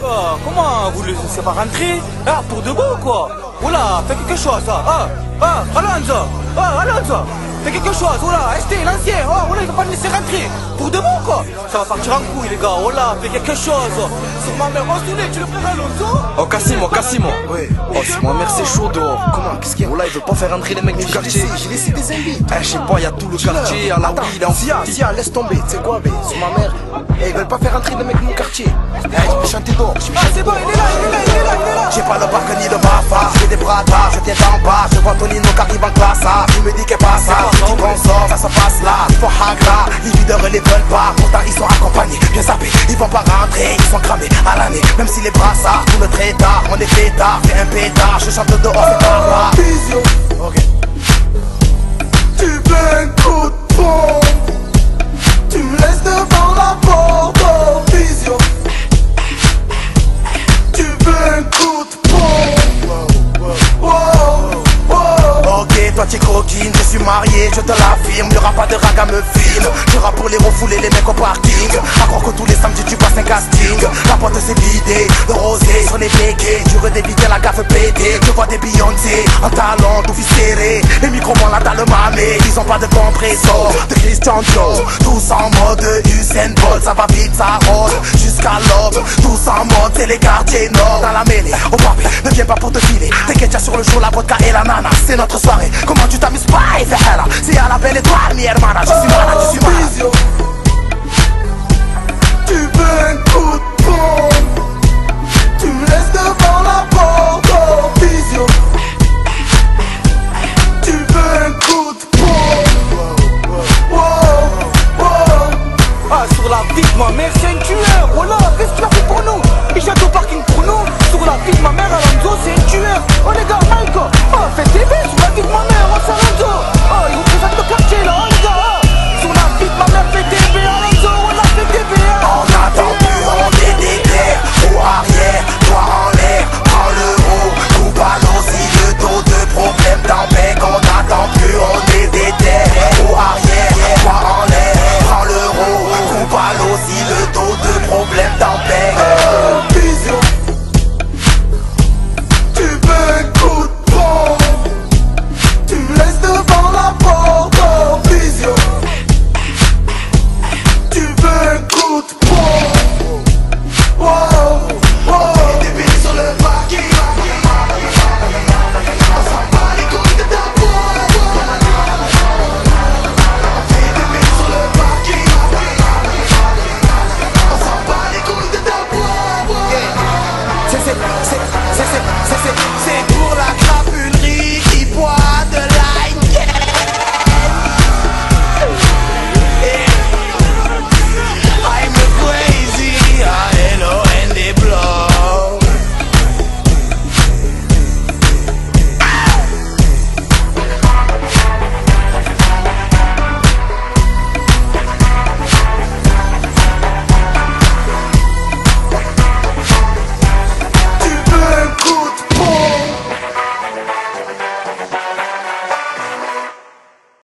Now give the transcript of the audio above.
Comment vous ne laissez pas rentrer? Ah, pour de bon quoi. Oula, fais quelque chose. Alonso. Alonso. Fais quelque chose. Oula, ST, l'ancien. Oula, il va pas me laisser rentrer. Pour de bon quoi. Ça va partir en couille les gars. Oula, fais quelque chose. Sur ma mère, tu le frère Alonso? Oh Cassimo. Ouais. Oh sur ma mère c'est chaud dehors. Comment? Qu'est-ce qu'il y a? Oula il veut pas faire rentrer les mecs du quartier. J'ai laissé des invités. Je sais pas, y'a tout le quartier à la Attends, ville en Zia, laisse tomber, tu sais quoi, bé, sur ma mère. Ils veulent pas faire entrer des mecs de mon quartier. Je vais chanter dehors, je vais Ah, c'est bon, il est là. J'ai pas le bac ni le bafa, j'ai des bras d'art, je viens d'en bas. Je vois Tonino qui arrive en classe A. Tu me dis qu'elle passe ça, tu dis qu'on sort, ça se passe là. Ils font hagra, les leaders les veulent pas. Pourtant ils sont accompagnés, bien sapés. Ils vont pas rentrer, ils sont cramés à l'année. Même si les brassards tournent très tard, on est pétard, fais un pétard. Je chante dehors, c'est par là. Vision, Ok. tu veux un coup de pompe. Tu me laisses devant la porte, oh, Vision. Tu veux un coup de pompe. Ok, toi t'es coquine, je suis marié, je te l'affirme. Y'aura pas de raga me filme. Tu rappe pour les refouler les mecs au parking. À croire que tous les samedis tu passes un casting. La porte s'est vidée, le rosé sur les béquets. Tu redévitais la gaffe pétée. Je vois des Beyoncé en talons, tout serré. Les micros vont là dans le mamé. Ils ont pas de compressor, de Christian Dior. Tous en mode Usain Bolt, ça va vite, ça rôde jusqu'à l'aube. Tous en mode, c'est les quartiers nord. Dans la mêlée, au papé, ne viens pas pour te filer. T'inquiète, y'a sur le show la vodka et la nana. C'est notre soirée, comment tu t'amuses pas, c'est à la belle étoile, mi hermana. Je suis malade, Vision,